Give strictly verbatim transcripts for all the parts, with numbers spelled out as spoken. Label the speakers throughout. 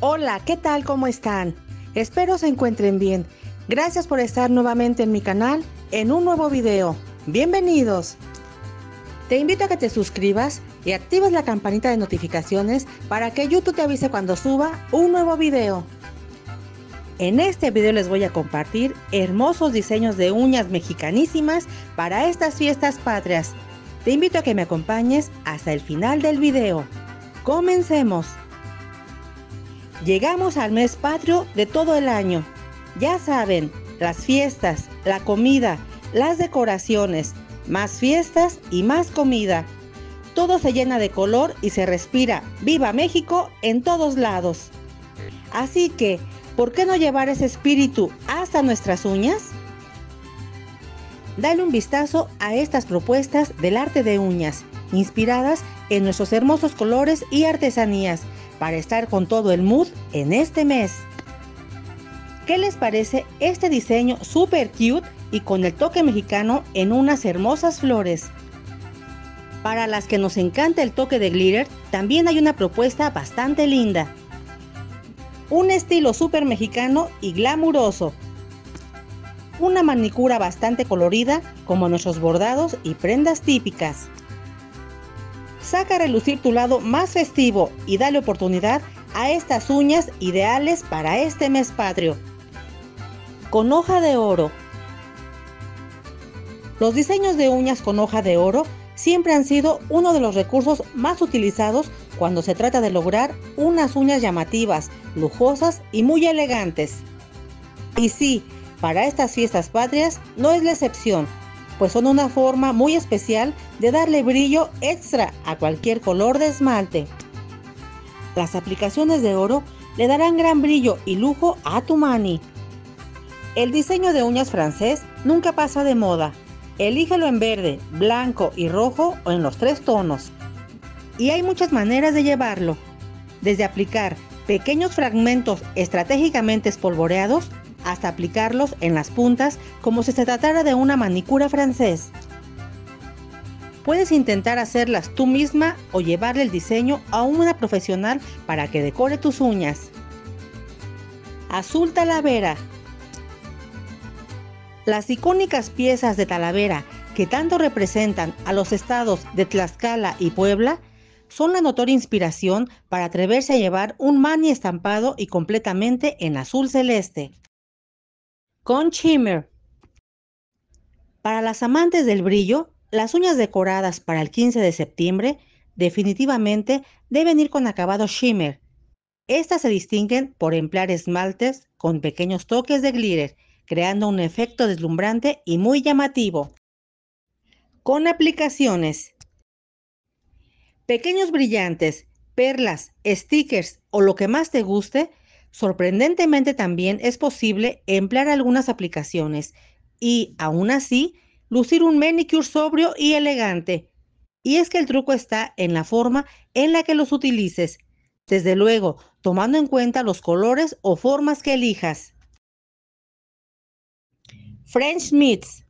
Speaker 1: Hola, ¿qué tal? ¿Cómo están? Espero se encuentren bien. Gracias por estar nuevamente en mi canal en un nuevo video. Bienvenidos. Te invito a que te suscribas y actives la campanita de notificaciones para que YouTube te avise cuando suba un nuevo video. En este video les voy a compartir hermosos diseños de uñas mexicanísimas para estas fiestas patrias. Te invito a que me acompañes hasta el final del video. Comencemos. Llegamos al mes patrio de todo el año. Ya saben, las fiestas, la comida, las decoraciones, más fiestas y más comida. Todo se llena de color y se respira ¡Viva México! En todos lados. Así que, ¿por qué no llevar ese espíritu hasta nuestras uñas? Dale un vistazo a estas propuestas del arte de uñas, inspiradas en nuestros hermosos colores y artesanías, para estar con todo el mood en este mes. ¿Qué les parece este diseño super cute y con el toque mexicano en unas hermosas flores? Para las que nos encanta el toque de glitter, también hay una propuesta bastante linda. Un estilo súper mexicano y glamuroso. Una manicura bastante colorida como nuestros bordados y prendas típicas. Saca a relucir tu lado más festivo y dale oportunidad a estas uñas ideales para este mes patrio. Con hoja de oro. Los diseños de uñas con hoja de oro siempre han sido uno de los recursos más utilizados cuando se trata de lograr unas uñas llamativas, lujosas y muy elegantes. Y sí, para estas fiestas patrias no es la excepción, pues son una forma muy especial de darle brillo extra a cualquier color de esmalte. Las aplicaciones de oro le darán gran brillo y lujo a tu mani. El diseño de uñas francés nunca pasa de moda. Elígelo en verde, blanco y rojo o en los tres tonos. Y hay muchas maneras de llevarlo, desde aplicar pequeños fragmentos estratégicamente espolvoreados hasta aplicarlos en las puntas como si se tratara de una manicura francés. Puedes intentar hacerlas tú misma o llevarle el diseño a una profesional para que decore tus uñas. Azul Talavera. Las icónicas piezas de Talavera que tanto representan a los estados de Tlaxcala y Puebla son la notoria inspiración para atreverse a llevar un mani estampado y completamente en azul celeste. Con shimmer. Para las amantes del brillo, las uñas decoradas para el quince de septiembre definitivamente deben ir con acabado shimmer. Estas se distinguen por emplear esmaltes con pequeños toques de glitter, creando un efecto deslumbrante y muy llamativo. Con aplicaciones. Pequeños brillantes, perlas, stickers o lo que más te guste. Sorprendentemente también es posible emplear algunas aplicaciones y, aún así, lucir un manicure sobrio y elegante. Y es que el truco está en la forma en la que los utilices, desde luego tomando en cuenta los colores o formas que elijas. French Mitts.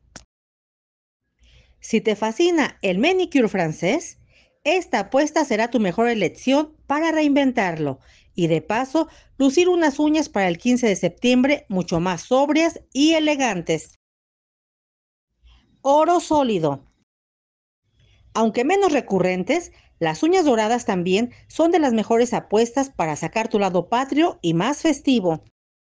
Speaker 1: Si te fascina el manicure francés, esta apuesta será tu mejor elección para reinventarlo y de paso lucir unas uñas para el quince de septiembre mucho más sobrias y elegantes. Oro sólido. Aunque menos recurrentes, las uñas doradas también son de las mejores apuestas para sacar tu lado patrio y más festivo.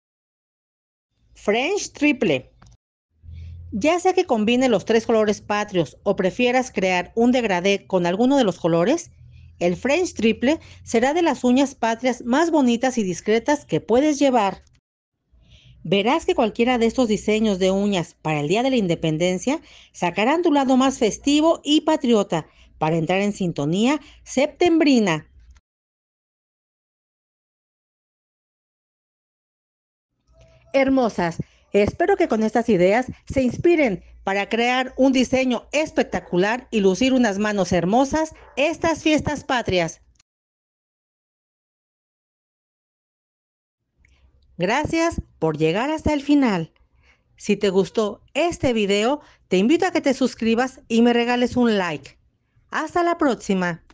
Speaker 1: French Triple. Ya sea que combine los tres colores patrios o prefieras crear un degradé con alguno de los colores, el French Triple será de las uñas patrias más bonitas y discretas que puedes llevar. Verás que cualquiera de estos diseños de uñas para el Día de la Independencia sacarán tu lado más festivo y patriota para entrar en sintonía septembrina. Hermosas, espero que con estas ideas se inspiren para crear un diseño espectacular y lucir unas manos hermosas estas fiestas patrias. Gracias por llegar hasta el final. Si te gustó este video, te invito a que te suscribas y me regales un like. Hasta la próxima.